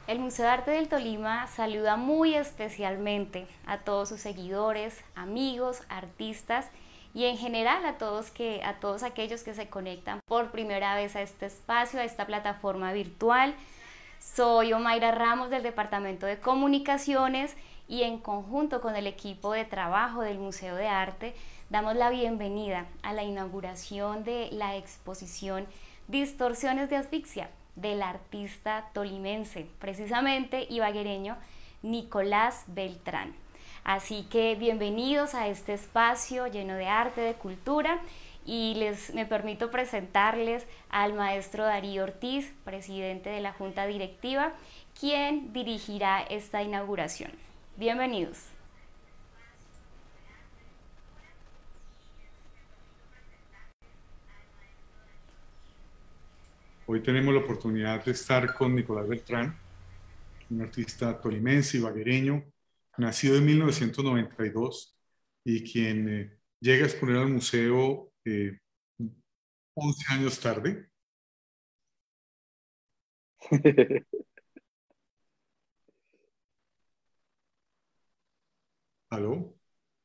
El Museo de Arte del Tolima saluda muy especialmente a todos sus seguidores, amigos, artistas y en general a todos aquellos que se conectan por primera vez a este espacio, a esta plataforma virtual. Soy Omaira Ramos del Departamento de Comunicaciones y en conjunto con el equipo de trabajo del Museo de Arte damos la bienvenida a la inauguración de la exposición Distorsiones de Asfixia del artista tolimense, precisamente ibaguereño, Nicolás Beltrán. Así que bienvenidos a este espacio lleno de arte, de cultura y me permito presentarles al maestro Darío Ortiz, presidente de la Junta Directiva, quien dirigirá esta inauguración. Bienvenidos. Hoy tenemos la oportunidad de estar con Nicolás Beltrán, un artista tolimense y baguereño, nacido en 1992 y quien llega a exponer al museo 11 años tarde. ¿Aló?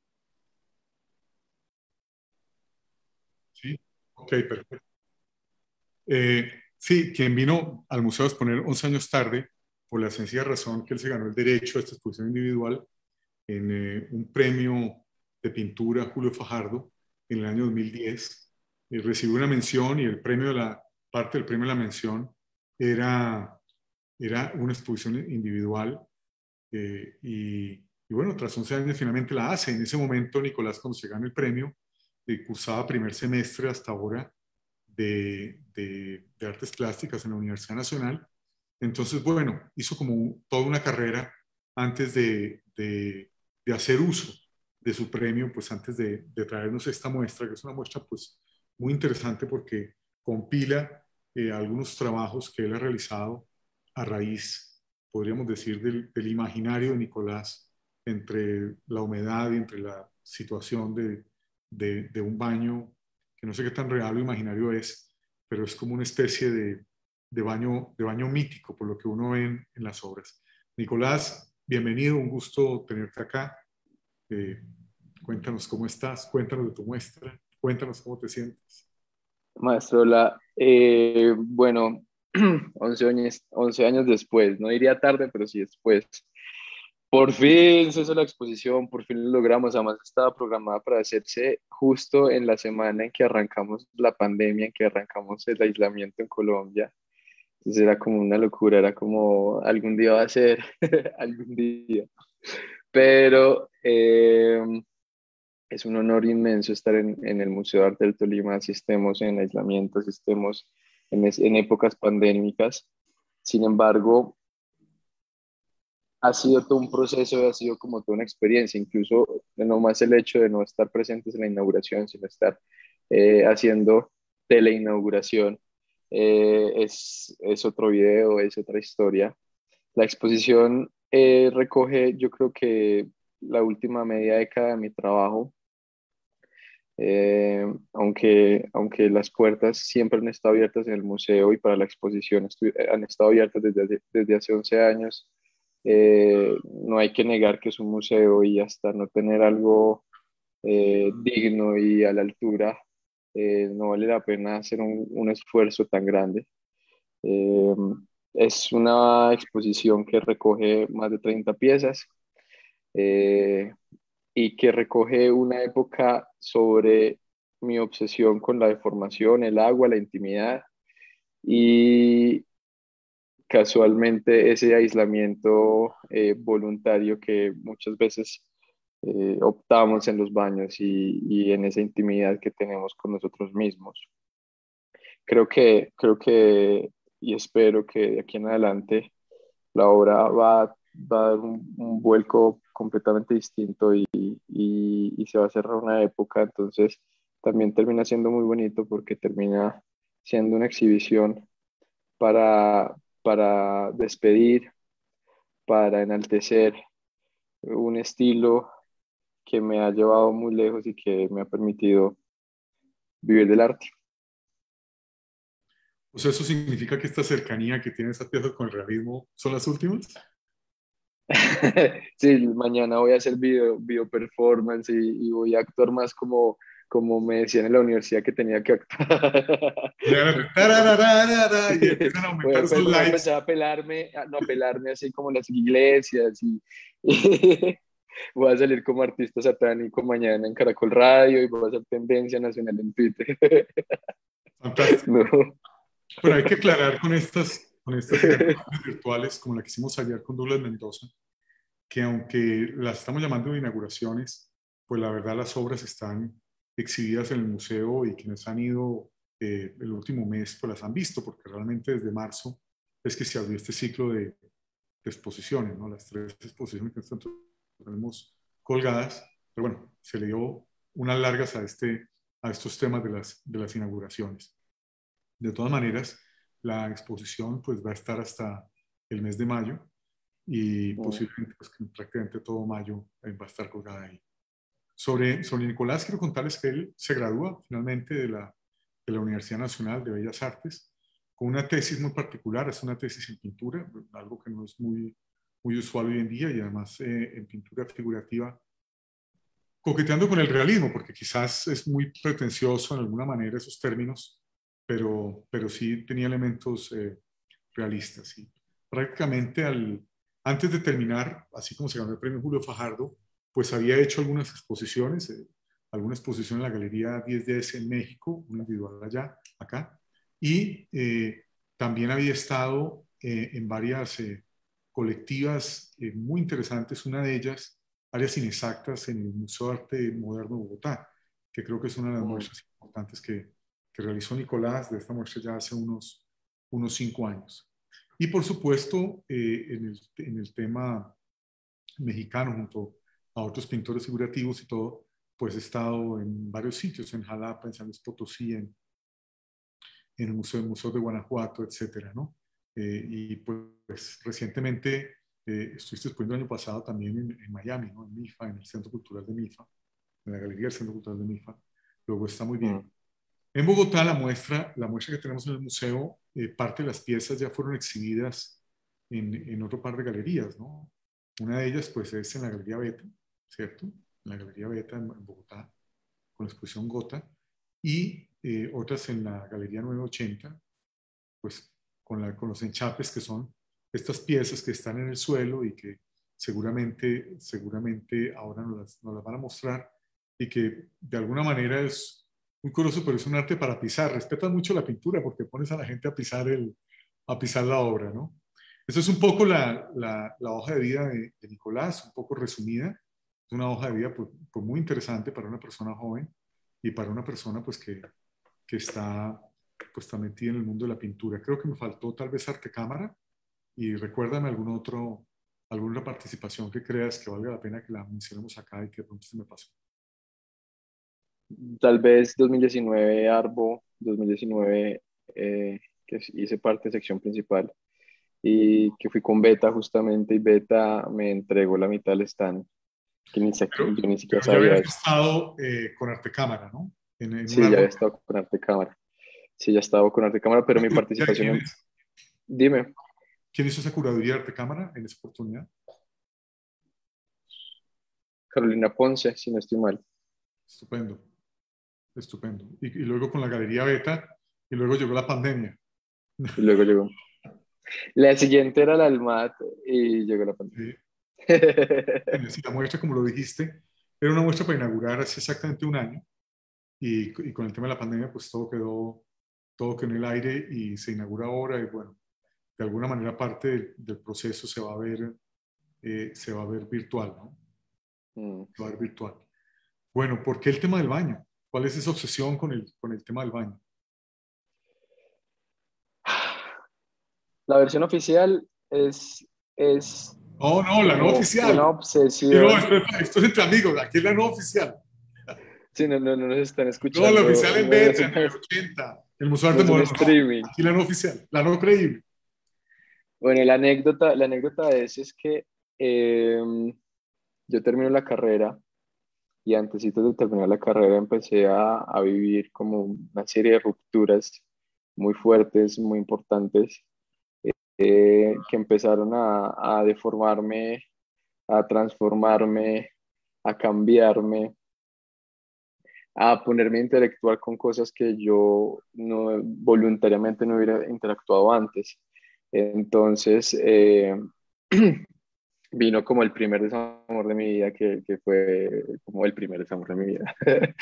Sí. Ok, perfecto. Sí, quien vino al museo a exponer 11 años tarde por la sencilla razón que él se ganó el derecho a esta exposición individual en un premio de pintura Julio Fajardo en el año 2010. Recibió una mención y el premio de la parte del premio de la mención era, era una exposición individual y bueno, tras 11 años finalmente la hace. En ese momento Nicolás, cuando se gana el premio, cursaba primer semestre hasta ahora de artes plásticas en la Universidad Nacional. Entonces, bueno, hizo como toda una carrera antes de hacer uso de su premio, pues antes de traernos esta muestra, que es una muestra pues muy interesante porque compila algunos trabajos que él ha realizado a raíz, podríamos decir, del imaginario de Nicolás entre la humedad y entre la situación de un baño, que no sé qué tan real o imaginario es, pero es como una especie de baño mítico, por lo que uno ve en las obras. Nicolás, bienvenido, un gusto tenerte acá. Eh, Cuéntanos cómo estás, cuéntanos de tu muestra, cuéntanos cómo te sientes. Maestro, bueno, 11 años después, no diría tarde, pero sí después. Por fin se hizo la exposición, por fin lo logramos. Además, estaba programada para hacerse justo en la semana en que arrancamos la pandemia, en que arrancamos el aislamiento en Colombia. Entonces era como una locura, era como algún día va a ser, algún día. Pero es un honor inmenso estar en el Museo de Arte del Tolima, si estemos en aislamiento, si estemos en épocas pandémicas. Sin embargo, ha sido todo un proceso, ha sido como toda una experiencia, incluso no más el hecho de no estar presentes en la inauguración, sino estar haciendo teleinauguración, es otro video, es otra historia. La exposición recoge, yo creo que la última media década de mi trabajo, aunque las puertas siempre han estado abiertas en el museo y para la exposición han estado abiertas desde hace 11 años. No hay que negar que es un museo y hasta no tener algo digno y a la altura, no vale la pena hacer un esfuerzo tan grande. Eh, es una exposición que recoge más de 30 piezas. Eh, y que recoge una época sobre mi obsesión con la deformación, el agua, la intimidad y casualmente ese aislamiento voluntario que muchas veces optamos en los baños y en esa intimidad que tenemos con nosotros mismos. Creo que y espero que de aquí en adelante la obra va a dar un vuelco completamente distinto y se va a cerrar una época, entonces también termina siendo muy bonito porque termina siendo una exhibición para despedir, para enaltecer un estilo que me ha llevado muy lejos y que me ha permitido vivir del arte. O sea, ¿eso significa que esta cercanía que tiene esa pieza con el realismo son las últimas? Sí, mañana voy a hacer video performance y voy a actuar más como me decían en la universidad que tenía que actuar. Y empiezan a aumentar esos Voy a likes. empezar a pelarme, no a pelarme así como en las iglesias y voy a salir como artista satánico mañana en Caracol Radio y voy a hacer tendencia nacional en Twitter. Fantástico. No. Pero hay que aclarar con estas inauguraciones virtuales, como la que hicimos ayer con Douglas Mendoza, que aunque las estamos llamando inauguraciones, pues la verdad las obras están exhibidas en el museo y quienes han ido el último mes pues las han visto, porque realmente desde marzo es que se abrió este ciclo de exposiciones, ¿no? Las 3 exposiciones que nosotros tenemos colgadas, pero bueno, se le dio unas largas a estos temas de las inauguraciones. De todas maneras, la exposición pues va a estar hasta el mes de mayo y posiblemente pues, que prácticamente todo mayo va a estar colgada ahí. Sobre Nicolás, quiero contarles que él se gradúa finalmente de la Universidad Nacional de Bellas Artes con una tesis muy particular, es una tesis en pintura, algo que no es muy usual hoy en día y además en pintura figurativa, coqueteando con el realismo, porque quizás es muy pretencioso en alguna manera esos términos, pero sí tenía elementos realistas. Y prácticamente antes de terminar, así como se ganó el premio Julio Fajardo, pues había hecho algunas exposiciones, alguna exposición en la Galería 10DS en México, una individual allá, acá, y también había estado en varias colectivas muy interesantes, una de ellas, áreas inexactas en el Museo de Arte Moderno de Bogotá, que creo que es una de las muestras importantes que realizó Nicolás, de esta muestra ya hace unos 5 años. Y por supuesto, en el tema mexicano, junto a otros pintores figurativos y todo, pues he estado en varios sitios, en Jalapa, en San Luis Potosí, en el Museo de Guanajuato, etcétera, ¿no? Y pues recientemente estuviste exponiendo el año pasado también en Miami, ¿no? En MIFA, en el Centro Cultural de MIFA, en la Galería del Centro Cultural de MIFA. Luego está muy bien. En Bogotá, la muestra que tenemos en el museo, parte de las piezas ya fueron exhibidas en otro par de galerías, ¿no? Una de ellas, pues, es en la Galería Beta, ¿cierto? En la Galería Beta en Bogotá, con la exposición Gota, y otras en la Galería 980, pues, con los enchapes, que son estas piezas que están en el suelo y que seguramente ahora nos las van a mostrar y que de alguna manera es muy curioso, pero es un arte para pisar. Respetas mucho la pintura porque pones a la gente a pisar la obra, ¿no? Eso es un poco la hoja de vida de Nicolás, un poco resumida. Es una hoja de vida pues muy interesante para una persona joven y para una persona pues que está metida en el mundo de la pintura. Creo que me faltó tal vez arte cámara y recuérdame alguna participación que creas que valga la pena que la mencionemos acá y que de pronto se me pasó. Tal vez 2019 Arbo, 2019 que hice parte de sección principal y que fui con Beta justamente y Beta me entregó la mitad del stand, que yo ni siquiera Pero ya sabía habías eso. estado con arte cámara, ¿no? En un Sí, ya había árbol. estado con arte cámara. Sí, ya estaba con arte cámara, pero mi participación ¿Quién en... es? Dime, ¿Quién hizo esa curaduría de arte cámara en esa oportunidad? Carolina Ponce, si no estoy mal. Estupendo, estupendo. Y luego con la Galería Beta, y luego llegó la pandemia. Y luego llegó. La siguiente era la Almat y llegó la pandemia. Sí, sí, la muestra, como lo dijiste, era una muestra para inaugurar hace exactamente un año y con el tema de la pandemia, pues todo quedó en el aire y se inaugura ahora y bueno, de alguna manera parte del proceso se va a ver virtual, ¿no? Mm. Se va a ver virtual. Bueno, ¿por qué el tema del baño? ¿Cuál es esa obsesión con el tema del baño? La versión oficial es Oh, no, la no como una oficial. Y no, obsesión. esto es entre amigos, aquí es la no oficial. Sí, no nos están No, la escuchando, oficial en beta, en 980, el Museo de no Arte es un Moderno. No, streaming. aquí la no oficial, la no creíble. Bueno, la anécdota es que eh, yo termino la carrera y antes de terminar la carrera empecé a vivir como una serie de rupturas muy fuertes, muy importantes, que empezaron a deformarme, a transformarme, a cambiarme, a ponerme a interactuar con cosas que yo no, voluntariamente no hubiera interactuado antes. Entonces, vino como el primer desamor de mi vida, que fue como el primer desamor de mi vida.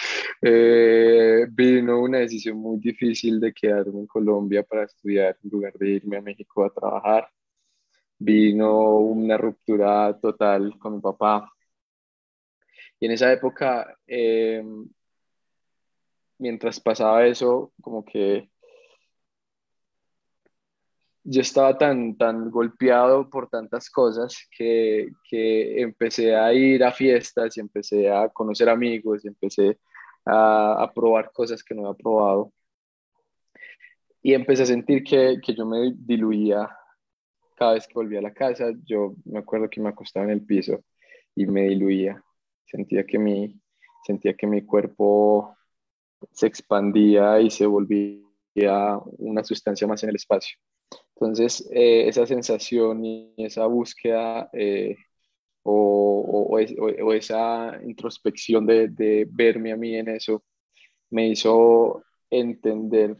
Vino una decisión muy difícil de quedarme en Colombia para estudiar en lugar de irme a México a trabajar. Vino una ruptura total con mi papá. Y en esa época, mientras pasaba eso, como que yo estaba tan golpeado por tantas cosas que empecé a ir a fiestas y empecé a conocer amigos y empecé a probar cosas que no había probado. Y empecé a sentir que yo me diluía cada vez que volvía a la casa. Yo me acuerdo que me acostaba en el piso y me diluía. Sentía que sentía que mi cuerpo se expandía y se volvía una sustancia más en el espacio. Entonces, esa sensación y esa búsqueda o esa introspección de verme a mí en eso me hizo entender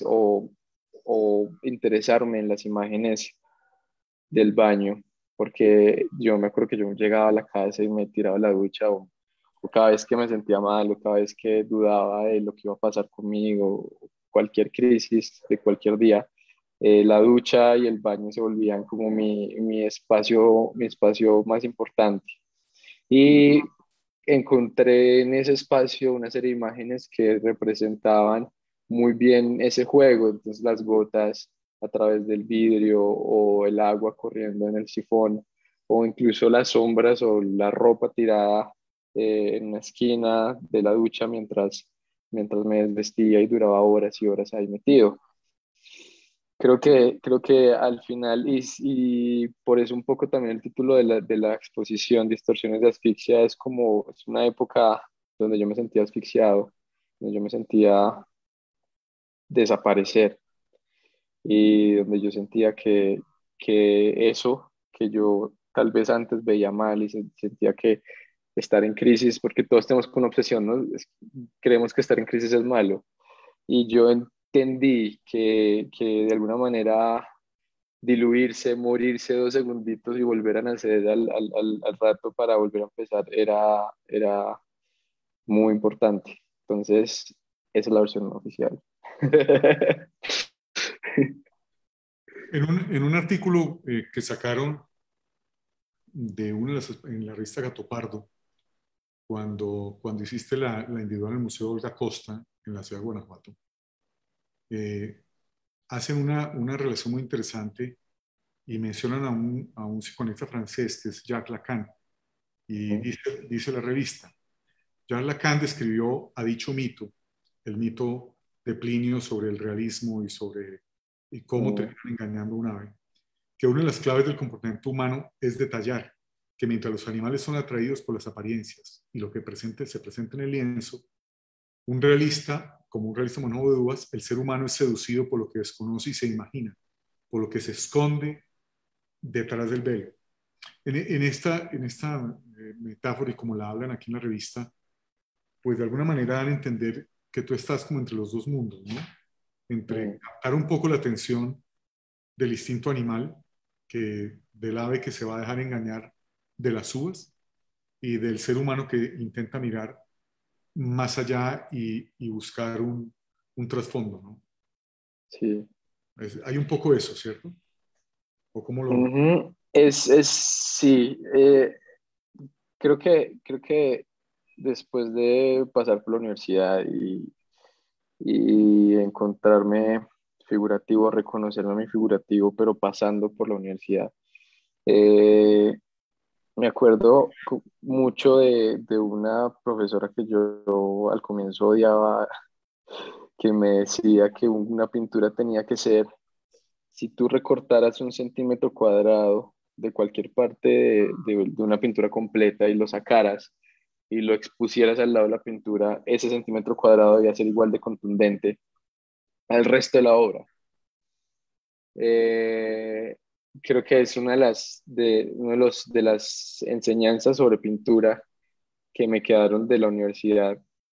o interesarme en las imágenes del baño, porque yo me acuerdo que yo llegaba a la casa y me tiraba a la ducha o cada vez que me sentía mal o cada vez que dudaba de lo que iba a pasar conmigo, cualquier crisis de cualquier día, la ducha y el baño se volvían como mi espacio más importante. Y encontré en ese espacio una serie de imágenes que representaban muy bien ese juego, entonces las gotas a través del vidrio o el agua corriendo en el sifón o incluso las sombras o la ropa tirada en una esquina de la ducha mientras me desvestía y duraba horas y horas ahí metido. Creo que al final, y por eso un poco también el título de la exposición, Distorsiones de Asfixia, es como, es una época donde yo me sentía asfixiado, donde yo me sentía desaparecer y donde yo sentía que eso que yo tal vez antes veía mal y sentía que estar en crisis, porque todos tenemos una obsesión, ¿no? Creemos que estar en crisis es malo. Y yo entendí que de alguna manera diluirse, morirse 2 segunditos y volver a nacer al rato para volver a empezar era muy importante. Entonces, esa es la versión no oficial. En un artículo que sacaron de una de en la revista Gato Pardo, cuando hiciste la individual en el Museo Olga Costa, en la ciudad de Guanajuato, eh, hacen una relación muy interesante y mencionan a un psicoanalista francés que es Jacques Lacan. Y dice la revista, Jacques Lacan describió a dicho mito, el mito de Plinio sobre el realismo y cómo terminan engañando a un ave, que una de las claves del comportamiento humano es detallar, que mientras los animales son atraídos por las apariencias y lo que se presenta en el lienzo, como un realista mono de uvas, el ser humano es seducido por lo que desconoce y se imagina, por lo que se esconde detrás del velo. En esta metáfora y como la hablan aquí en la revista, pues de alguna manera dan a entender que tú estás como entre los dos mundos, ¿no? Entre captar un poco la atención del instinto animal, del ave que se va a dejar engañar de las uvas, y del ser humano que intenta mirar más allá y buscar un trasfondo, ¿no? Sí. Hay un poco de eso, ¿cierto? ¿O cómo lo...? Sí, creo que después de pasar por la universidad y encontrarme figurativo, reconocerme a mi figurativo, pero pasando por la universidad, eh, me acuerdo mucho de una profesora que yo al comienzo odiaba, que me decía que una pintura tenía que ser, si tú recortaras 1 centímetro cuadrado de cualquier parte de una pintura completa y lo sacaras y lo expusieras al lado de la pintura, ese centímetro cuadrado debía ser igual de contundente al resto de la obra. Eh, Creo que es una de de las enseñanzas sobre pintura que me quedaron de la universidad,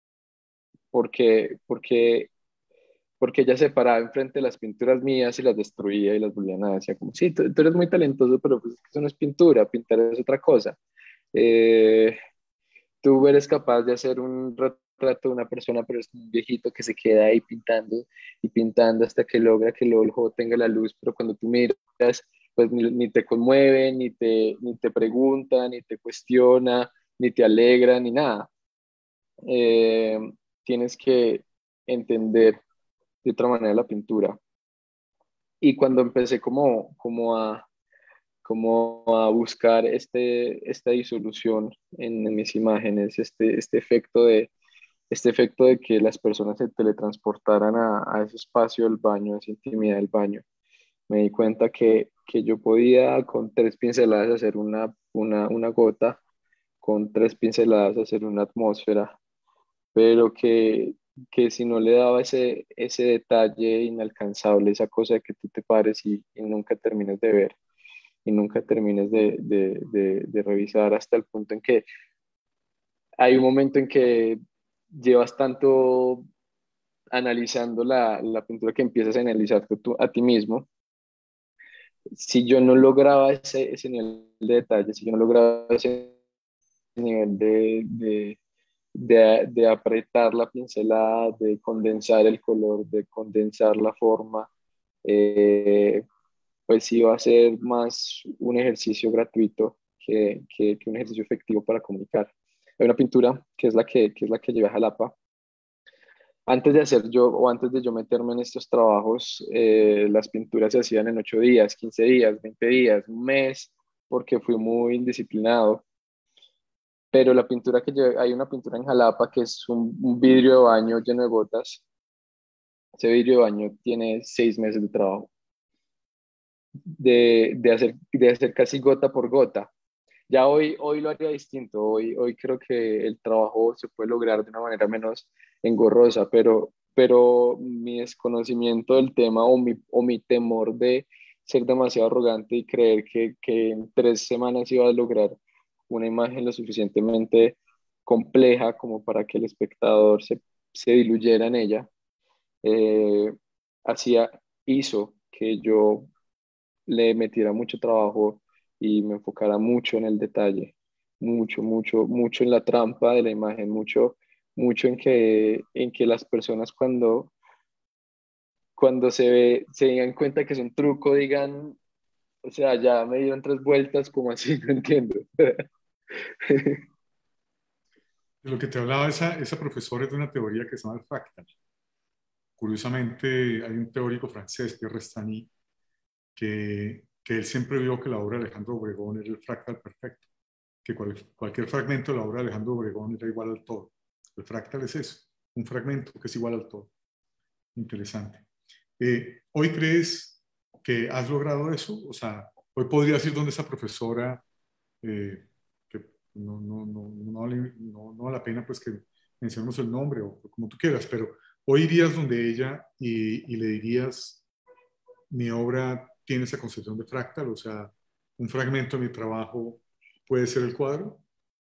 porque porque ella se paraba enfrente de las pinturas mías y las destruía y las volvía nada. Decía como, sí, tú eres muy talentoso, pero pues es que eso no es pintura, pintar es otra cosa. Eh, Tú eres capaz de hacer un retrato de una persona, pero es un viejito que se queda ahí pintando y pintando hasta que logra que el ojo tenga la luz, pero cuando tú miras, pues ni te conmueve, ni te pregunta, ni te cuestiona, ni te alegra, ni nada. Eh, Tienes que entender de otra manera la pintura. Y cuando empecé como a buscar esta disolución en mis imágenes, este efecto de que las personas se teletransportaran a ese espacio del baño, a esa intimidad del baño, me di cuenta que yo podía con tres pinceladas hacer una gota, con tres pinceladas hacer una atmósfera, pero que si no le daba ese detalle inalcanzable, esa cosa de que tú te pares y nunca termines de ver y nunca termines de revisar hasta el punto en que hay un momento en que llevas tanto analizando la pintura que empiezas a analizarte tú, a ti mismo. Si yo no lograba ese nivel de detalle, si yo no lograba ese nivel de apretar la pincelada, de condensar el color, de condensar la forma, eh, pues iba a ser más un ejercicio gratuito que un ejercicio efectivo para comunicar. Hay una pintura que es la que llevé a Jalapa. Antes de hacer yo o antes de yo meterme en estos trabajos, las pinturas se hacían en 8 días, 15 días, 20 días, un mes, porque fui muy indisciplinado. Pero la pintura que llevé, hay una pintura en Jalapa que es un vidrio de baño lleno de gotas. Ese vidrio de baño tiene 6 meses de trabajo, de hacer casi gota por gota. Ya hoy lo haría distinto, hoy creo que el trabajo se puede lograr de una manera menos engorrosa, pero mi desconocimiento del tema o mi temor de ser demasiado arrogante y creer que en 3 semanas iba a lograr una imagen lo suficientemente compleja como para que el espectador se diluyera en ella, eh, hacía, hizo que yo le metiera mucho trabajo y me enfocara mucho en el detalle, mucho en la trampa de la imagen, mucho en que las personas cuando se den cuenta que es un truco, digan, o sea, ya me dieron 3 vueltas, como así, no entiendo. De lo que te hablaba esa profesora es de una teoría que se llama el fractal. Curiosamente, hay un teórico francés, Pierre Restany, que él siempre vio que la obra de Alejandro Obregón era el fractal perfecto, que cualquier fragmento de la obra de Alejandro Obregón era igual al todo. El fractal es eso, un fragmento que es igual al todo. Interesante. ¿Hoy crees que has logrado eso? O sea, hoy podrías ir donde esa profesora, que no vale la pena pues que mencionemos el nombre o como tú quieras, pero hoy irías donde ella y le dirías, mi obra tiene esa concepción de fractal, o sea, un fragmento de mi trabajo puede ser el cuadro.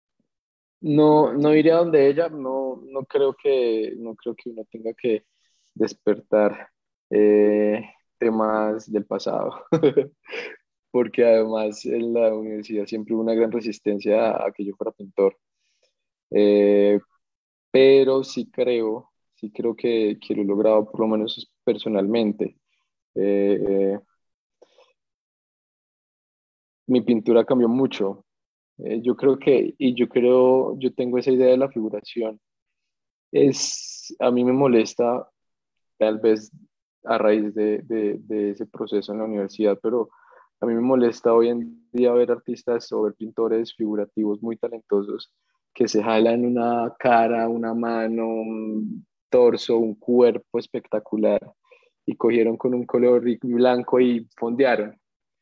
No iría donde ella, no creo que uno tenga que despertar eh, temas del pasado, porque además en la universidad siempre hubo una gran resistencia a que yo fuera pintor. Eh, pero sí creo que lo he logrado, por lo menos personalmente. Eh, eh, Mi pintura cambió mucho. Yo tengo esa idea de la figuración. A mí me molesta, tal vez a raíz de ese proceso en la universidad, pero a mí me molesta hoy en día ver artistas o ver pintores figurativos muy talentosos que se jalan una cara, una mano, un torso, un cuerpo espectacular y cogieron con un color blanco y fondearon.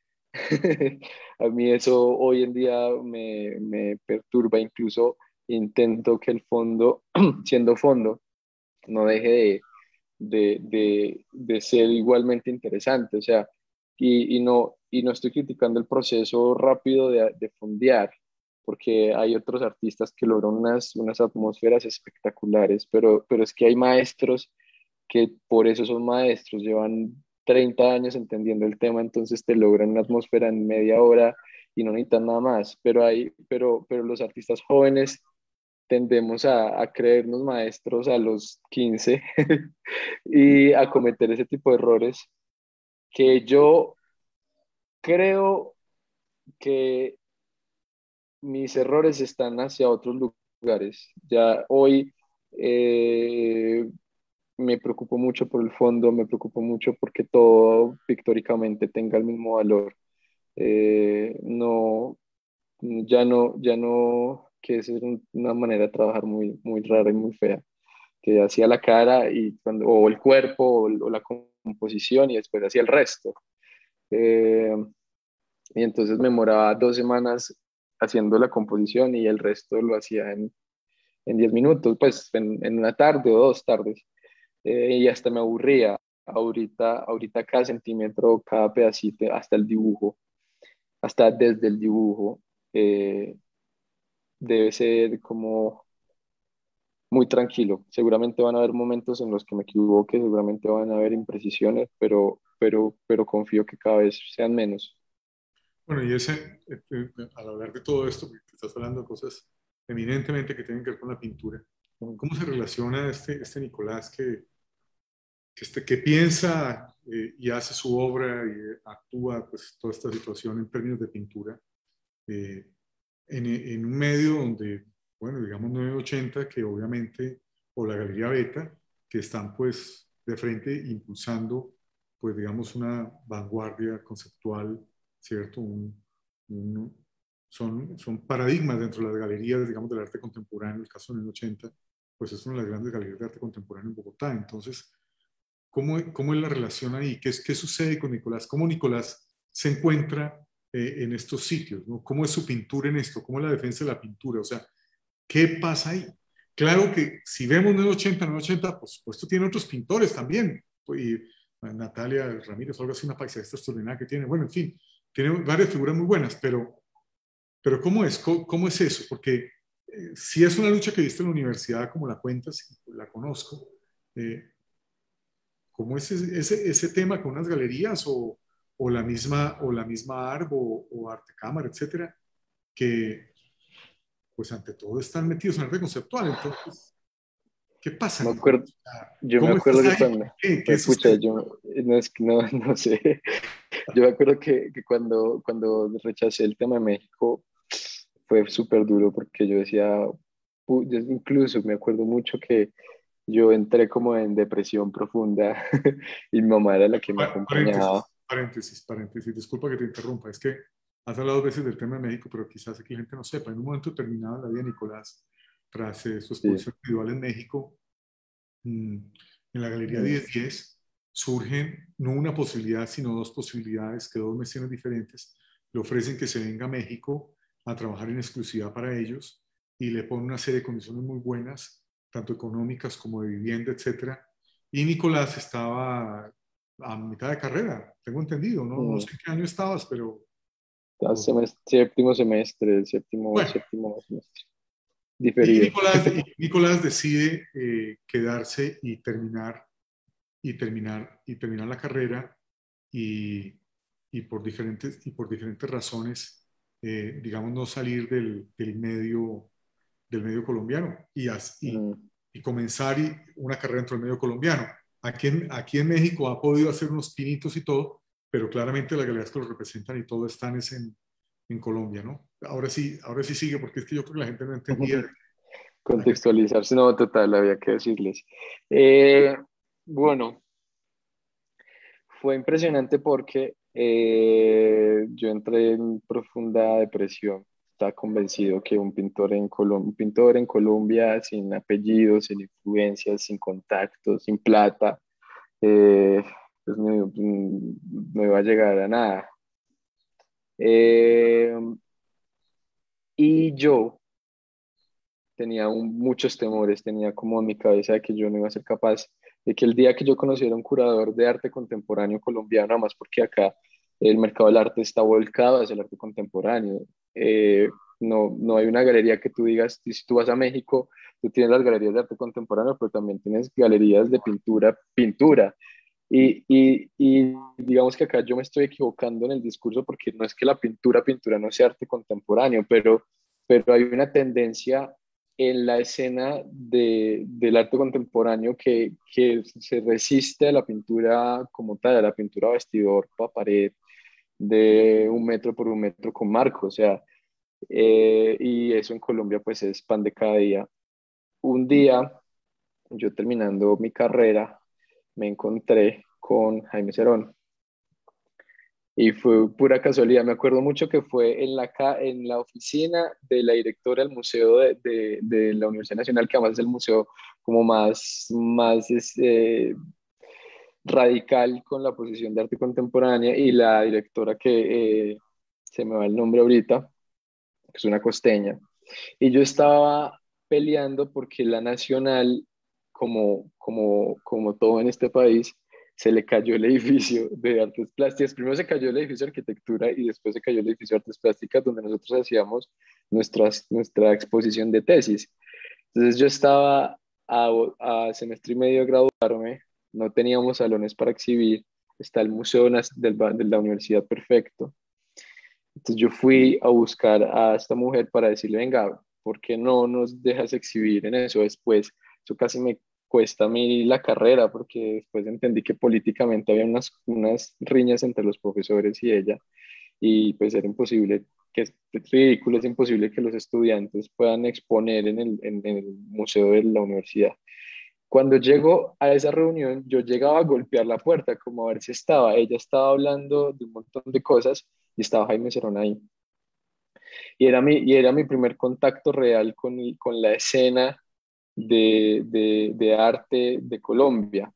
A mí eso hoy en día me perturba, incluso intento que el fondo, siendo fondo, no deje de ser igualmente interesante, o sea, y no estoy criticando el proceso rápido de fondear, porque hay otros artistas que logran unas atmósferas espectaculares, pero es que hay maestros que por eso son maestros, llevan 30 años entendiendo el tema, entonces te logran una atmósfera en media hora y no necesitan nada más, pero los artistas jóvenes tendemos a creernos maestros a los 15 y a cometer ese tipo de errores que yo creo que mis errores están hacia otros lugares. Ya hoy eh, me preocupo mucho por el fondo, me preocupo mucho porque todo pictóricamente tenga el mismo valor. No, ya no, que esa es una manera de trabajar muy, muy rara y muy fea, que hacía la cara o el cuerpo o la composición y después hacía el resto. Eh, y entonces me demoraba 2 semanas haciendo la composición y el resto lo hacía en 10 minutos, pues en una tarde o 2 tardes. Y hasta me aburría. Ahorita cada centímetro, cada pedacito, hasta el dibujo, hasta desde el dibujo, eh, debe ser como muy tranquilo. Seguramente van a haber momentos en los que me equivoque, seguramente van a haber imprecisiones, pero confío que cada vez sean menos. Bueno, y al hablar de todo esto, porque estás hablando de cosas eminentemente que tienen que ver con la pintura, ¿cómo se relaciona este Nicolás que piensa y hace su obra y actúa pues toda esta situación en términos de pintura eh, en un medio donde, bueno, digamos 980 que obviamente, o la Galería Beta, que están pues de frente impulsando pues digamos una vanguardia conceptual, ¿cierto? Un- son paradigmas dentro de las galerías, digamos, del arte contemporáneo. El caso de 980 pues es una de las grandes galerías de arte contemporáneo en Bogotá. Entonces, ¿cómo es la relación ahí? ¿Qué sucede con Nicolás? ¿Cómo Nicolás se encuentra en estos sitios? ¿No? ¿Cómo es su pintura en esto? ¿Cómo es la defensa de la pintura? O sea, ¿qué pasa ahí? Claro que si vemos 980, por supuesto tiene otros pintores también. Y Natalia Ramírez, o algo así, una paisajista extraordinaria que tiene. Bueno, en fin, tiene varias figuras muy buenas, pero ¿cómo es? ¿Cómo es eso? Porque si es una lucha que viste en la universidad, como la cuentas, la conozco, eh, ¿cómo es ese tema con unas galerías o la misma Arbo o Arte Cámara, etcétera, que pues ante todo están metidos en arte conceptual? Entonces, ¿qué pasa, Me Nicolás? acuerdo, yo me ¿Cómo acuerdo estás que ahí? cuando, ¿Qué pucha, sucede? no es que no, no sé, yo me acuerdo que cuando rechacé el tema de México fue súper duro porque yo decía, yo incluso me acuerdo mucho que yo entré como en depresión profunda y mi mamá era la que me acompañaba. Paréntesis, disculpa que te interrumpa, es que has hablado veces del tema de México, pero quizás aquí la gente no sepa. En un momento determinado en la vida de Nicolás, tras su Sí. exposición individual en México, mm, en la Galería Mm, 1010 surgen no una posibilidad, sino dos posibilidades que dos mecenas diferentes le ofrecen que se venga a México a trabajar en exclusividad para ellos y le ponen una serie de condiciones muy buenas, tanto económicas como de vivienda, etcétera. Y Nicolás estaba a mitad de carrera, tengo entendido, no mm. sé en qué año estabas, pero Séptimo semestre, séptimo, bueno. séptimo semestre, Y diferido. Nicolás decide quedarse y terminar la carrera y, y por diferentes razones, digamos, no salir del medio colombiano Mm, y comenzar una carrera dentro del medio colombiano. Aquí en México ha podido hacer unos pinitos y todo, pero claramente las galerías que lo representan y todo están en Colombia, ¿no? Ahora sí sigue, porque es que yo creo que la gente no entendía. Contextualizarse, no, total, había que decirles. Eh, bueno, fue impresionante porque yo entré en profunda depresión. Estaba convencido que un pintor en Colombia sin apellidos, sin influencias, sin contactos, sin plata, eh, pues no iba a llegar a nada. Eh, y yo tenía muchos temores, tenía como en mi cabeza de que yo no iba a ser capaz de que el día que yo conociera un curador de arte contemporáneo colombiano, además porque acá el mercado del arte está volcado hacia el arte contemporáneo. No hay una galería que tú digas, si tú vas a México, tú tienes las galerías de arte contemporáneo, pero también tienes galerías de pintura, pintura. Y digamos que acá yo me estoy equivocando en el discurso porque no es que la pintura no sea arte contemporáneo, pero hay una tendencia en la escena del arte contemporáneo que se resiste a la pintura como tal, a la pintura vestidor para pared de 1 metro por 1 metro con marco, o sea, y eso en Colombia pues es pan de cada día. Un día, yo terminando mi carrera, me encontré con Jaime Cerón y fue pura casualidad. Me acuerdo mucho que fue en la oficina de la directora del museo de la Universidad Nacional, que además es el museo como más radical con la posición de arte contemporánea, y la directora que se me va el nombre ahorita, que es una costeña. Y yo estaba peleando porque la Nacional, como todo en este país, se le cayó el edificio de artes plásticas. Primero se cayó el edificio de arquitectura y después se cayó el edificio de artes plásticas donde nosotros hacíamos nuestra exposición de tesis. Entonces yo estaba a semestre y medio de graduarme, no teníamos salones para exhibir, está el Museo de la Universidad Perfecto. Entonces yo fui a buscar a esta mujer para decirle, venga, ¿por qué no nos dejas exhibir en eso después? Eso casi me cuesta a mí la carrera, porque después entendí que políticamente había unas riñas entre los profesores y ella, y pues era imposible, que es ridículo, es imposible que los estudiantes puedan exponer en el museo de la universidad. Cuando llego a esa reunión, yo llegaba a golpear la puerta, como a ver si estaba. Ella estaba hablando de un montón de cosas y estaba Jaime Cerón ahí. Y era mi primer contacto real con la escena de arte de Colombia.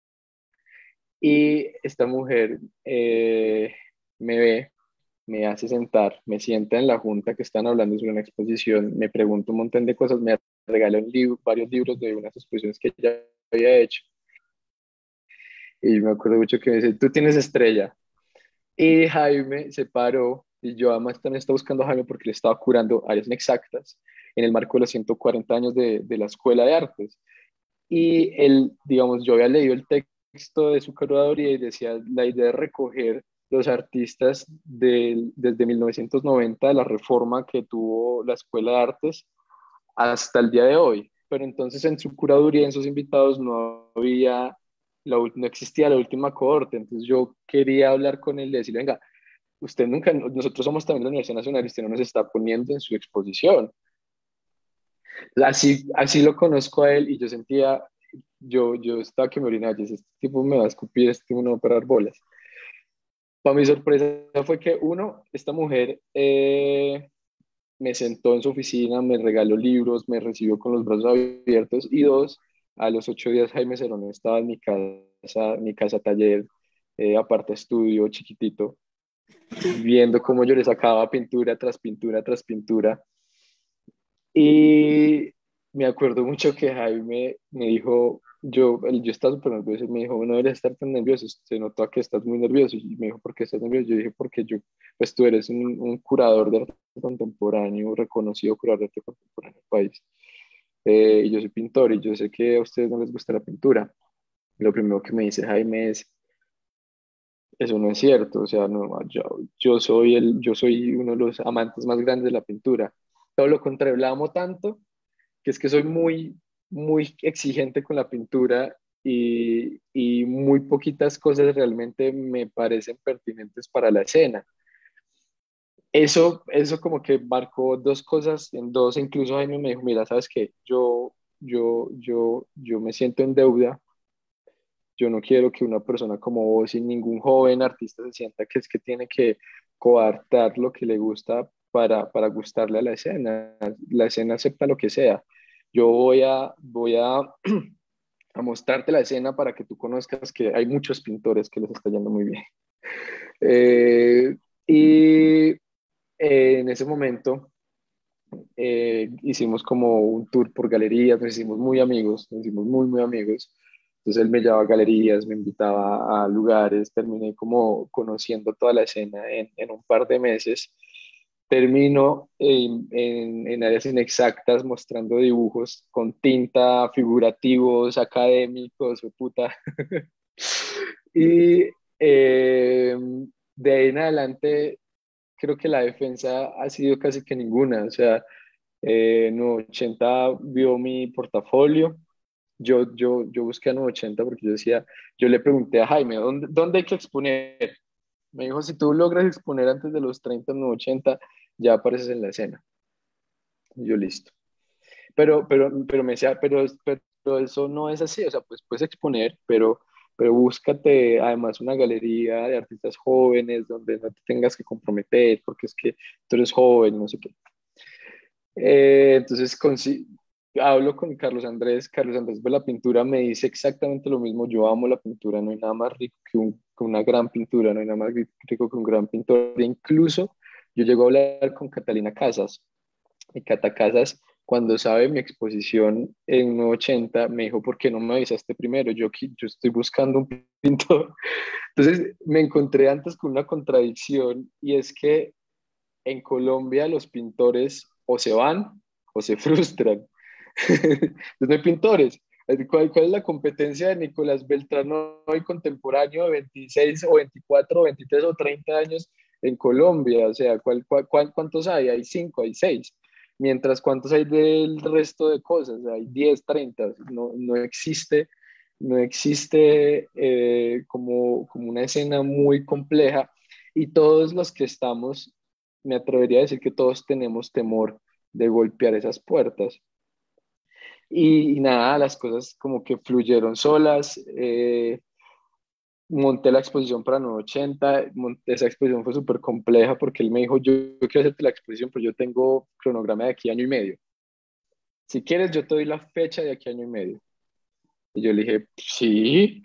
Y esta mujer me ve, me hace sentar, me sienta en la junta que están hablando sobre una exposición, me pregunta un montón de cosas, me regala varios libros de unas exposiciones que ella había hecho. Y me acuerdo mucho que me dice, tú tienes estrella. Y Jaime se paró, y yo además también estaba buscando a Jaime porque le estaba curando áreas inexactas en el marco de los 140 años de la Escuela de Artes. Y él, digamos, yo había leído el texto de su curaduría y decía la idea de recoger los artistas desde 1990, de la reforma que tuvo la Escuela de Artes, hasta el día de hoy. Pero entonces en su curaduría, en sus invitados, no existía la última cohorte. Entonces yo quería hablar con él y decirle, venga, usted nunca, nosotros somos también la Universidad Nacional y usted no nos está poniendo en su exposición. Así lo conozco a él y yo sentía, yo estaba que me orinaba, yo decía, este tipo me va a escupir, este tipo no va a parar bolas. Para mi sorpresa fue que esta mujer me sentó en su oficina, me regaló libros, me recibió con los brazos abiertos, y dos, a los 8 días Jaime Cerón estaba en mi casa taller, aparte estudio chiquitito, viendo cómo yo le sacaba pintura tras pintura tras pintura. Y me acuerdo mucho que Jaime me dijo, yo estaba súper nervioso, y me dijo, no deberías estar tan nervioso, se notó que estás muy nervioso. Y me dijo, ¿por qué estás nervioso? Yo dije, porque pues tú eres un curador de arte contemporáneo, reconocido curador de arte contemporáneo del país. Y yo soy pintor y yo sé que a ustedes no les gusta la pintura. Lo primero que me dice Jaime es, eso no es cierto, o sea, no, yo soy uno de los amantes más grandes de la pintura. Todo lo contrario, la amo tanto que es que soy muy exigente con la pintura, y muy poquitas cosas realmente me parecen pertinentes para la escena. Eso como que marcó dos cosas en dos. Incluso Jaime me dijo, mira, sabes que yo me siento en deuda. Yo no quiero que una persona como vos y ningún joven artista se sienta que es que tiene que coartar lo que le gusta para gustarle a la escena. La escena acepta lo que sea. Yo voy a a mostrarte la escena para que tú conozcas que hay muchos pintores que les está yendo muy bien. Y en ese momento hicimos como un tour por galerías, nos hicimos muy amigos, nos hicimos muy amigos. Entonces él me llevaba a galerías, me invitaba a lugares, terminé como conociendo toda la escena en un par de meses. Termino en áreas inexactas mostrando dibujos con tinta, figurativos, académicos, o puta. Y de ahí en adelante creo que la defensa ha sido casi que ninguna. O sea, en 80 vio mi portafolio. Yo busqué a 980 porque yo decía, yo le pregunté a Jaime, ¿dónde hay que exponer? Me dijo, si tú logras exponer antes de los 30 en 980, ya apareces en la escena. Y yo, listo. Pero me decía, pero eso no es así. O sea, pues puedes exponer, pero búscate además una galería de artistas jóvenes donde no te tengas que comprometer porque es que tú eres joven, no sé qué. Entonces hablo con Carlos Andrés ve la pintura, me dice exactamente lo mismo, yo amo la pintura, no hay nada más rico que una gran pintura, no hay nada más rico que un gran pintor. E incluso yo llego a hablar con Catalina Casas, y Cata Casas, cuando sabe mi exposición en 80, me dijo, ¿por qué no me avisaste primero? Yo estoy buscando un pintor. Entonces me encontré antes con una contradicción, y es que en Colombia los pintores o se van o se frustran. Entonces no hay pintores. ¿Cuál es la competencia de Nicolás Beltrán hoy contemporáneo de 26 o 24 o 23 o 30 años en Colombia? O sea, ¿cuántos hay? Hay 5, hay 6. Mientras, ¿cuántos hay del resto de cosas? Hay 10, 30. No existe, no existe como una escena muy compleja, y todos los que estamos, me atrevería a decir que todos tenemos temor de golpear esas puertas. Y nada, las cosas como que fluyeron solas. Monté la exposición para 980. Esa exposición fue súper compleja porque él me dijo, yo quiero hacerte la exposición, pero yo tengo cronograma de aquí a año y medio. Si quieres, yo te doy la fecha de aquí a año y medio. Y yo le dije, sí.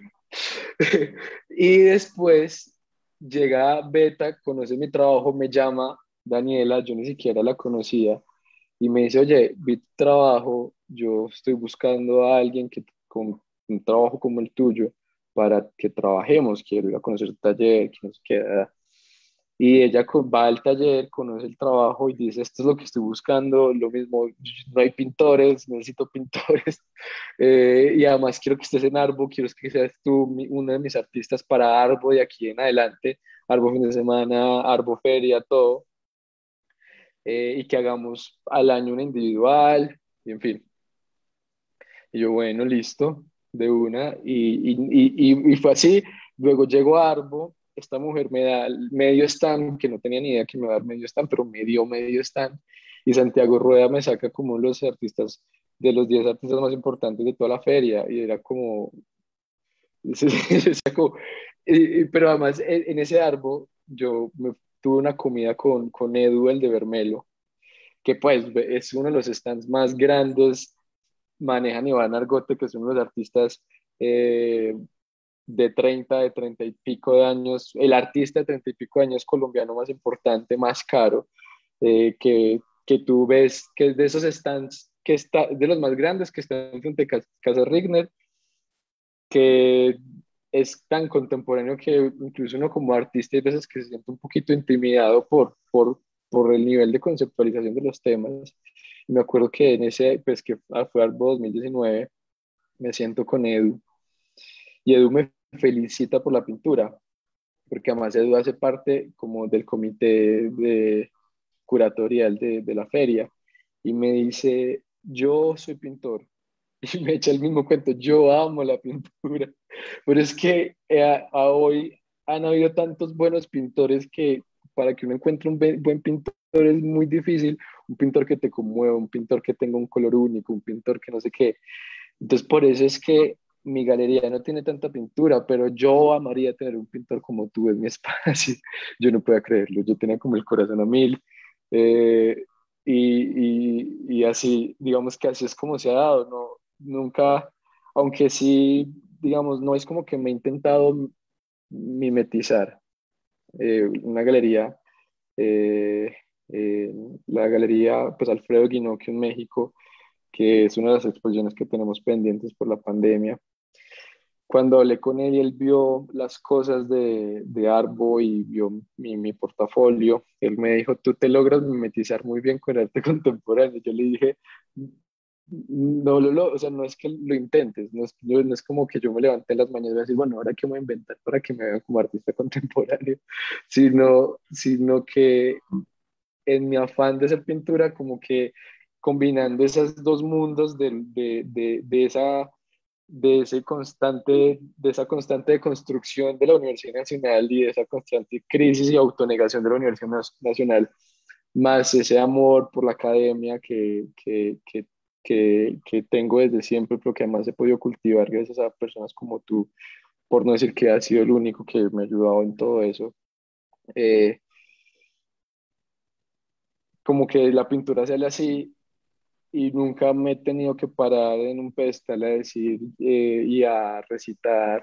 Y después llega Beta, conoce mi trabajo, me llama Daniela, yo ni siquiera la conocía, y me dice, oye, vi tu trabajo, yo estoy buscando a alguien con un trabajo como el tuyo para que trabajemos, quiero ir a conocer el taller, que no sé qué. Y ella va al taller, conoce el trabajo y dice, esto es lo que estoy buscando, lo mismo, no hay pintores, necesito pintores. Y además quiero que estés en Arbo, quiero que seas tú uno de mis artistas para Arbo de aquí en adelante, Arbo fin de semana, Arbo feria, todo. Y que hagamos al año una individual, y en fin. Y yo, bueno, listo, de una. Y fue así. Luego llegó a Arbo, esta mujer me da el medio stand, que no tenía ni idea que me iba a dar medio stand, pero me dio medio stand. Y Santiago Rueda me saca como los artistas, de los 10 artistas más importantes de toda la feria. Y era como, se sacó. Pero además, en ese Arbo, tuve una comida con Edu, el de Vermelo, que pues es uno de los stands más grandes. Manejan Iván Argote, que es uno de los artistas eh, de 30 y pico de años, el artista de 30 y pico de años colombiano más importante, más caro, que tú ves que es de esos stands, que está, de los más grandes que están frente a Casa Rigner, que es tan contemporáneo que incluso uno como artista hay veces que se siente un poquito intimidado por el nivel de conceptualización de los temas. Y me acuerdo que en ese, pues que fue al 2019, me siento con Edu y Edu me felicita por la pintura, porque además Edu hace parte como del comité curatorial de la feria, y me dice, yo soy pintor. Y me echa el mismo cuento, yo amo la pintura, pero es que a hoy han habido tantos buenos pintores que para que uno encuentre un buen pintor es muy difícil, un pintor que te conmueva, un pintor que tenga un color único, un pintor que no sé qué. Entonces por eso es que mi galería no tiene tanta pintura, pero yo amaría tener un pintor como tú en mi espacio. Yo no podía creerlo, yo tenía como el corazón a mil. eh, y así, digamos que así es como se ha dado, ¿no? Nunca, aunque sí, digamos, no es como que me he intentado mimetizar una galería, eh, eh, la galería, pues Alfredo Guinocchio en México, que es una de las exposiciones que tenemos pendientes por la pandemia. cuando hablé con él y él vio las cosas de Arbo y vio mi portafolio, él me dijo, tú te logras mimetizar muy bien con el arte contemporáneo. Yo le dije, no, o sea, no es que lo intentes, no es como que yo me levanté en las mañanas y voy a decir, bueno, ahora qué voy a inventar para que me vean como artista contemporáneo, sino que en mi afán de hacer pintura, como que combinando esos dos mundos de esa constante de construcción de la Universidad Nacional y de esa constante crisis y autonegación de la Universidad Nacional, más ese amor por la academia que tengo desde siempre, pero que además he podido cultivar gracias a personas como tú, por no decir que has sido el único que me ha ayudado en todo eso. Eh, Como que la pintura sale así y nunca me he tenido que parar en un pedestal a decir y a recitar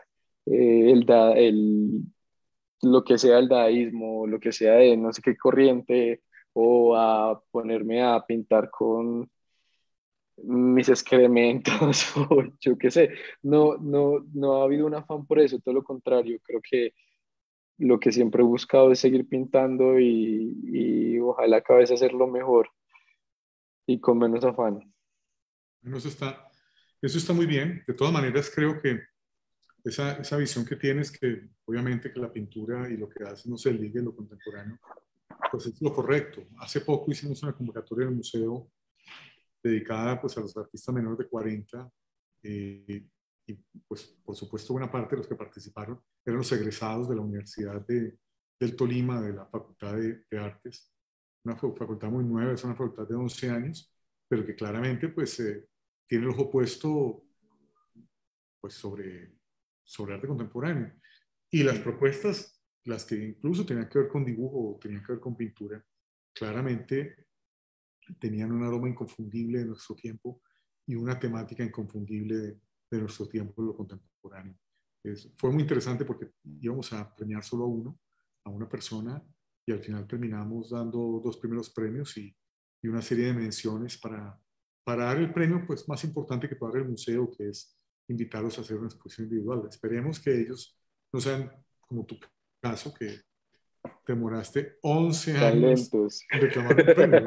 lo que sea el dadaísmo, lo que sea de no sé qué corriente, o a ponerme a pintar con mis excrementos, o yo qué sé. No ha habido un afán por eso, todo lo contrario. Creo que lo que siempre he buscado es seguir pintando y ojalá cada vez hacerlo mejor y con menos afán. Bueno, eso está muy bien. De todas maneras, creo que esa visión que tienes, que obviamente que la pintura y lo que haces no se ligue en lo contemporáneo, pues es lo correcto. Hace poco hicimos una convocatoria en el museo dedicada pues a los artistas menores de 40 y pues por supuesto buena parte de los que participaron eran los egresados de la Universidad del Tolima, de la Facultad de Artes, una facultad muy nueva, es una facultad de 11 años, pero que claramente pues tiene el ojo puesto pues sobre arte contemporáneo. Y las propuestas, las que incluso tenían que ver con dibujo o tenían que ver con pintura, claramente tenían un aroma inconfundible de nuestro tiempo y una temática inconfundible de nuestro tiempo, lo contemporáneo. Fue muy interesante porque íbamos a premiar solo a uno, a una persona, y al final terminamos dando dos primeros premios y una serie de menciones para dar el premio pues, más importante que puede dar el museo, que es invitarlos a hacer una exposición individual. Esperemos que ellos no sean como tu caso, que te demoraste 11 Tan años lentos. en reclamar un premio,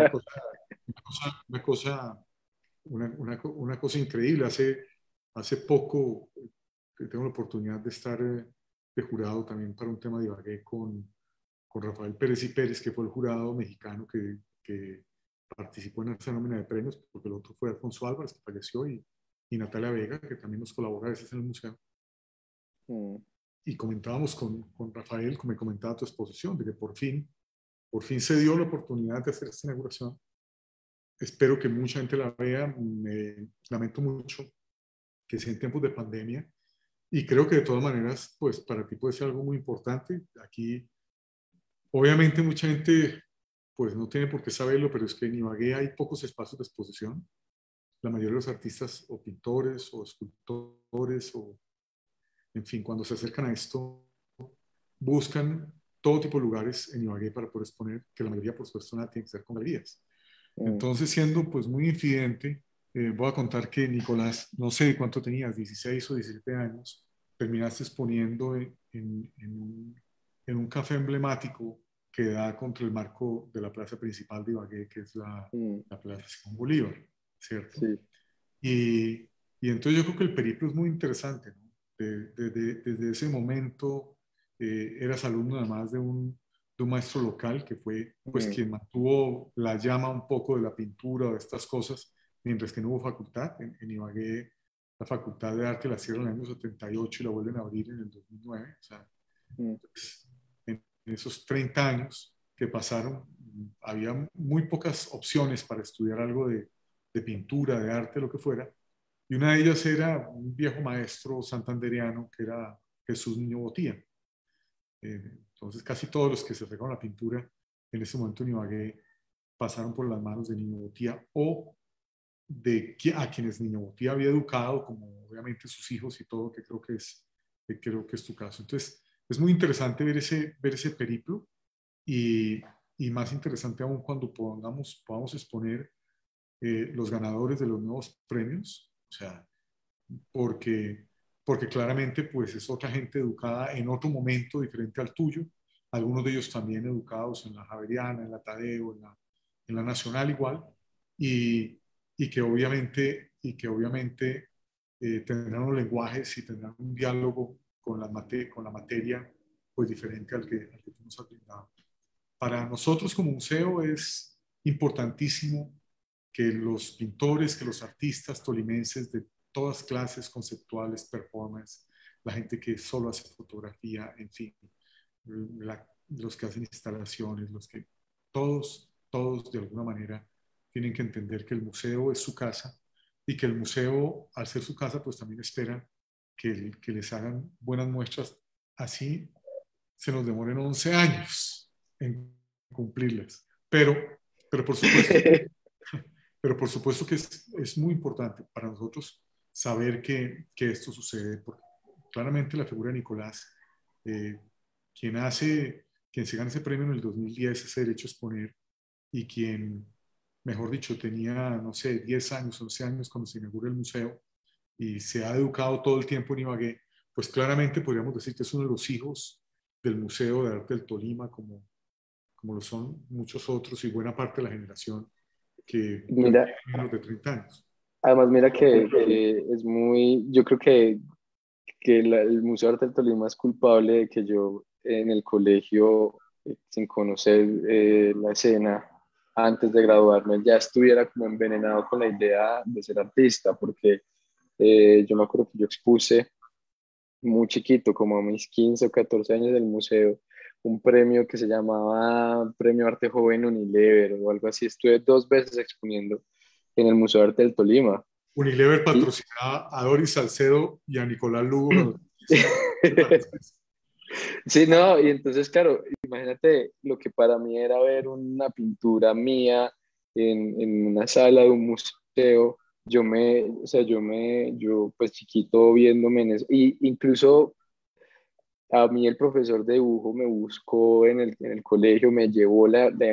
una cosa increíble. Hace poco que tengo la oportunidad de estar de jurado también para un tema de Ibagué con Rafael Pérez y Pérez, que fue el jurado mexicano que participó en esa nómina de premios, porque el otro fue Alfonso Álvarez, que falleció, y Natalia Vega, que también nos colabora a veces en el museo. Mm. Y comentábamos con Rafael, como me comentaba tu exposición, de que por fin se dio la oportunidad de hacer esta inauguración. Espero que mucha gente la vea. Me lamento mucho que sea en tiempos de pandemia y creo que de todas maneras, pues para ti puede ser algo muy importante. Aquí, obviamente, mucha gente pues no tiene por qué saberlo, pero es que en Ibagué hay pocos espacios de exposición. La mayoría de los artistas o pintores o escultores o, en fin, cuando se acercan a esto, buscan todo tipo de lugares en Ibagué para poder exponer, que la mayoría, por supuesto, nada tiene que ser con galerías. Mm. Entonces, siendo pues muy infidente, voy a contar que Nicolás, no sé cuánto tenías, 16 o 17 años, terminaste exponiendo en un café emblemático que da contra el marco de la plaza principal de Ibagué, que es Mm. la Plaza Simón Bolívar, ¿cierto? Sí. Y, y entonces yo creo que el periplo es muy interesante, ¿no? Desde ese momento eras alumno además de un maestro local que fue pues Mm. quien mantuvo la llama un poco de la pintura o de estas cosas, mientras que no hubo facultad. En Ibagué la facultad de arte la cierran en el año 78 y la vuelven a abrir en el 2009. O sea, Mm. pues, en esos 30 años que pasaron, había muy pocas opciones para estudiar algo de pintura, de arte, lo que fuera. Y una de ellas era un viejo maestro santandereano que era Jesús Niño Botía. Entonces casi todos los que se acercaron a la pintura en ese momento en Ibagué pasaron por las manos de Niño Botía o a quienes Niño Botía había educado, como obviamente sus hijos y todo, que creo que es tu caso. Entonces es muy interesante ver ese periplo y, y más interesante aún cuando podamos exponer los ganadores de los nuevos premios, o sea, porque porque claramente pues es otra gente educada en otro momento diferente al tuyo, algunos de ellos también educados en la Javeriana, en la Tadeo, en la Nacional igual, y, y que obviamente tendrán unos lenguajes y tendrán un diálogo con la materia pues diferente al que tú nos has brindado. Para nosotros como museo es importantísimo que los pintores, que los artistas tolimenses de todas clases conceptuales, performance, la gente que solo hace fotografía, en fin, los que hacen instalaciones, todos de alguna manera tienen que entender que el museo es su casa y que el museo, al ser su casa, pues también espera que les hagan buenas muestras, así se nos demoren 11 años en cumplirlas. Pero por supuesto, pero por supuesto que es muy importante para nosotros saber que esto sucede, porque claramente la figura de Nicolás, eh, quien quien se gana ese premio en el 2010, ese derecho a exponer, y quien, mejor dicho, tenía, no sé, 10 años, 11 años cuando se inaugura el museo, y se ha educado todo el tiempo en Ibagué, pues claramente podríamos decir que es uno de los hijos del Museo de Arte del Tolima, como lo son muchos otros y buena parte de la generación que hoy Mira, tiene menos de 30 años. además mira que es muy, yo creo que el Museo de Arte del Tolima es culpable de que yo en el colegio, sin conocer la escena, antes de graduarme, ya estuviera como envenenado con la idea de ser artista, porque yo me acuerdo que yo expuse muy chiquito, como a mis 15 o 14 años del museo, un premio que se llamaba Premio Arte Joven Unilever o algo así. Estuve 2 veces exponiendo en el Museo de Arte del Tolima. Unilever Y patrocinaba a Doris Salcedo y a Nicolás Lugo cuando hicieron grandes. sí, no, y entonces, claro, imagínate lo que para mí era ver una pintura mía en una sala de un museo. O sea, yo pues chiquito viéndome en eso, y incluso a mí el profesor de dibujo me buscó en el colegio, me llevó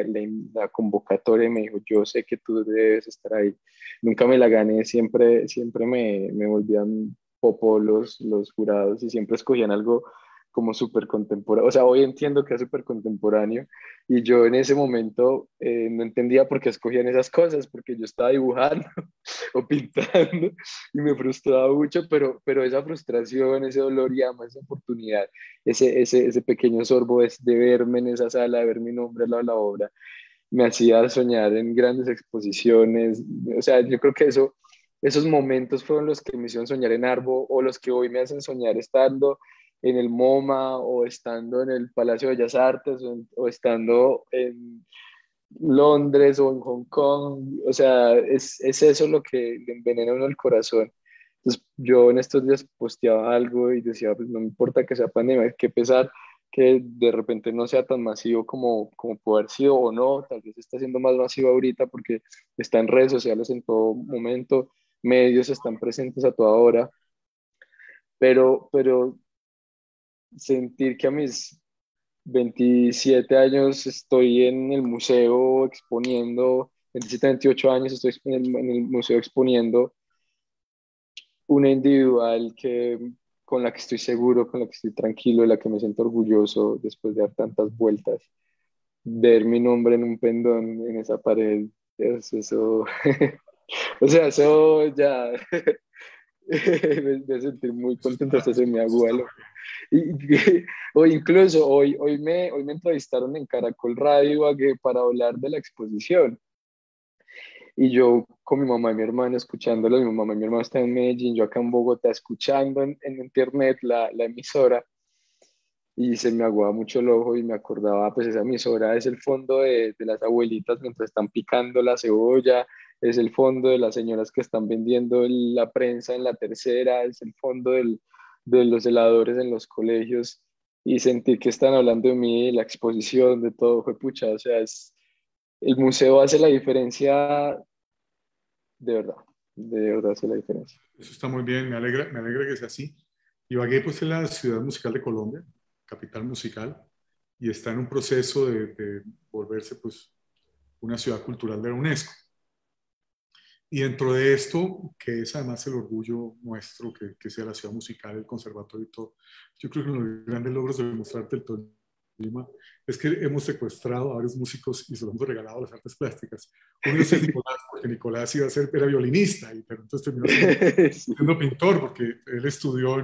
la convocatoria y me dijo, yo sé que tú debes estar ahí. Nunca me la gané, siempre me volvían popó los jurados y siempre escogían algo como súper contemporáneo. O sea, hoy entiendo que es súper contemporáneo y yo en ese momento no entendía por qué escogían esas cosas, porque yo estaba dibujando o pintando y me frustraba mucho, pero esa frustración, ese dolor y además esa oportunidad, ese pequeño sorbo de verme en esa sala, de ver mi nombre al lado de la obra, me hacía soñar en grandes exposiciones. O sea, yo creo que esos momentos fueron los que me hicieron soñar en Arbo o los que hoy me hacen soñar estando en el MoMA o estando en el Palacio de Bellas Artes o estando en Londres o en Hong Kong. O sea, es eso lo que le envenena a uno el corazón. Entonces, yo en estos días posteaba algo y decía, pues no me importa que sea pandemia, qué pesar que de repente no sea tan masivo como puede haber sido o no, tal vez está siendo más masivo ahorita porque está en redes sociales en todo momento, medios están presentes a toda hora, pero sentir que a mis 27 años estoy en el museo exponiendo, 27, 28 años estoy en el museo exponiendo una individual con la que estoy seguro, con la que estoy tranquilo, de la que me siento orgulloso después de dar tantas vueltas. Ver mi nombre en un pendón en esa pared, eso, o sea, eso ya me hace sentir muy contento, hasta se me Eso agua está el muy ojo. bien. O incluso hoy me entrevistaron en Caracol Radio Ibagué para hablar de la exposición. Y yo con mi mamá y mi hermano escuchándolo, mi mamá y mi hermano están en Medellín, yo acá en Bogotá escuchando en internet la emisora y se me aguaba mucho el ojo y me acordaba, pues esa emisora es el fondo de las abuelitas mientras están picando la cebolla, es el fondo de las señoras que están vendiendo la prensa en la tercera, es el fondo de los heladores en los colegios y sentir que están hablando de mí, de la exposición, de todo, fue pucha, o sea, el museo hace la diferencia de verdad hace la diferencia. Eso está muy bien, me alegra que sea así. Ibagué pues es la ciudad musical de Colombia, capital musical, y está en un proceso de volverse pues una ciudad cultural de la UNESCO. Y dentro de esto, que es además el orgullo nuestro, que sea la ciudad musical, el conservatorio y todo, yo creo que uno de los grandes logros de Mostrarte el Tolima es que hemos secuestrado a varios músicos y se los hemos regalado a las artes plásticas. Uno de ellos es Nicolás, porque Nicolás era violinista, pero entonces terminó siendo pintor, porque él estudió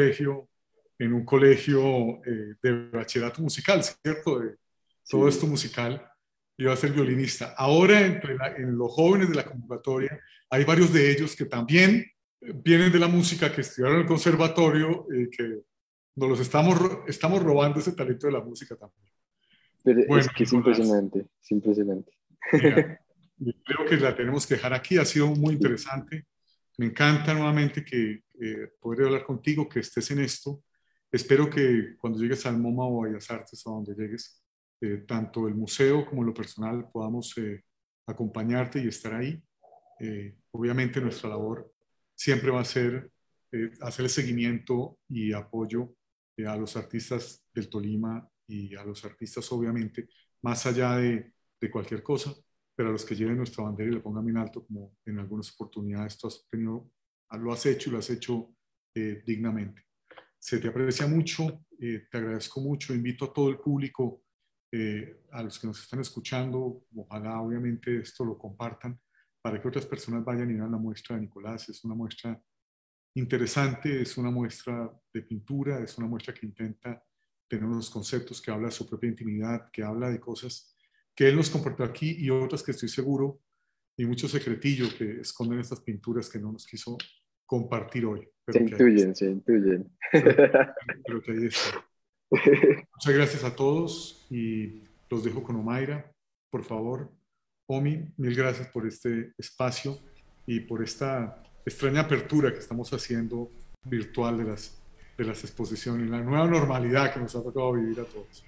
en un colegio de bachillerato musical, ¿cierto? De todo esto musical, iba a ser violinista. Ahora, en los jóvenes de la convocatoria, hay varios de ellos que también vienen de la música, que estudiaron en el conservatorio, que nos los estamos robando ese talento de la música también. Pero Bueno, es que es Nicolás, impresionante, es impresionante. mira, creo que la tenemos que dejar aquí, ha sido muy interesante. Me encanta nuevamente que poder hablar contigo, que estés en esto. Espero que cuando llegues al MoMA o a Bellas Artes, a donde llegues, tanto el museo como lo personal podamos acompañarte y estar ahí. Obviamente nuestra labor siempre va a ser hacer el seguimiento y apoyo a los artistas del Tolima y a los artistas obviamente, más allá de cualquier cosa, pero a los que lleven nuestra bandera y la pongan bien alto, como en algunas oportunidades tú has tenido, lo has hecho y lo has hecho dignamente. Se te aprecia mucho, te agradezco mucho, invito a todo el público, a los que nos están escuchando, ojalá obviamente esto lo compartan para que otras personas vayan y vean la muestra de Nicolás. Es una muestra interesante, es una muestra de pintura, es una muestra que intenta tener unos conceptos, que habla de su propia intimidad, que habla de cosas que él nos compartió aquí y otras que estoy seguro, y mucho secretillo que esconden estas pinturas que no nos quiso compartir hoy, Se pero que ahí está. intuyen, se intuyen. Pero que ahí está. Muchas gracias a todos y los dejo con Omaira. Por favor, Omi, mil gracias por este espacio y por esta extraña apertura que estamos haciendo virtual de las exposiciones, la nueva normalidad que nos ha tocado vivir a todos.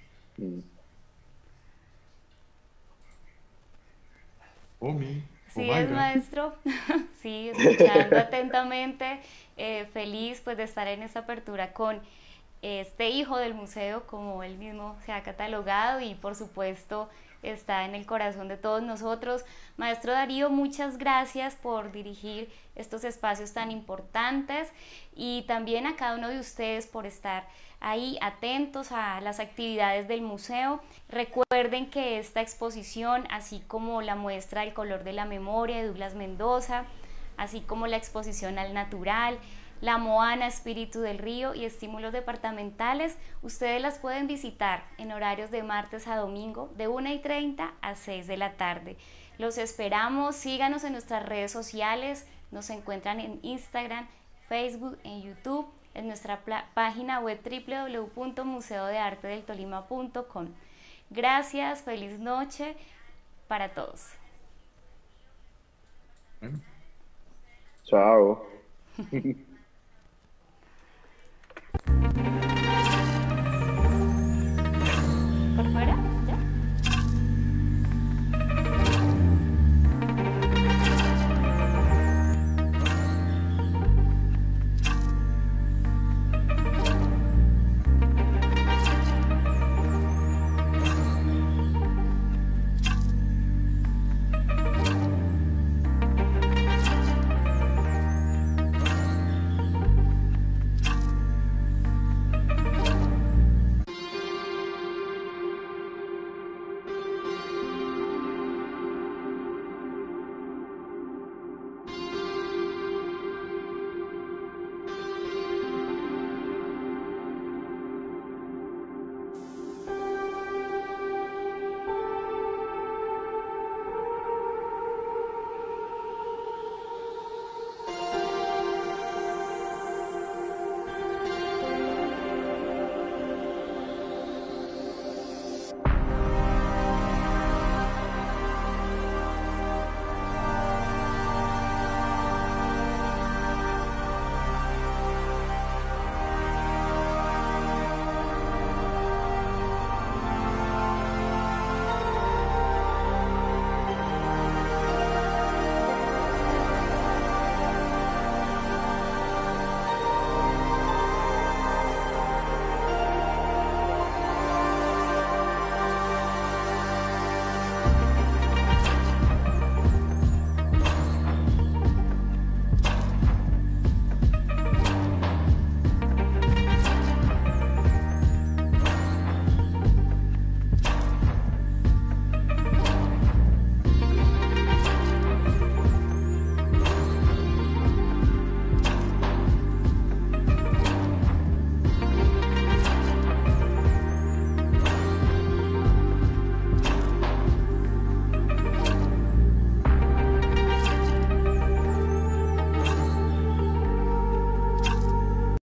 Omi, Sí, es Omaira. maestro, sí, escuchando atentamente, feliz pues de estar en esta apertura con este hijo del museo, como él mismo se ha catalogado, y por supuesto está en el corazón de todos nosotros. Maestro Darío, muchas gracias por dirigir estos espacios tan importantes, y también a cada uno de ustedes por estar ahí atentos a las actividades del museo. Recuerden que esta exposición, así como la muestra El color de la memoria de Douglas Mendoza, así como la exposición Al Natural, la Moana Espíritu del Río y Estímulos Departamentales, ustedes las pueden visitar en horarios de martes a domingo de 1:30 a 6 de la tarde. Los esperamos, síganos en nuestras redes sociales, nos encuentran en Instagram, Facebook, en YouTube, en nuestra página web www.museodeartedeltolima.com. Gracias, feliz noche para todos. Bueno. Chao.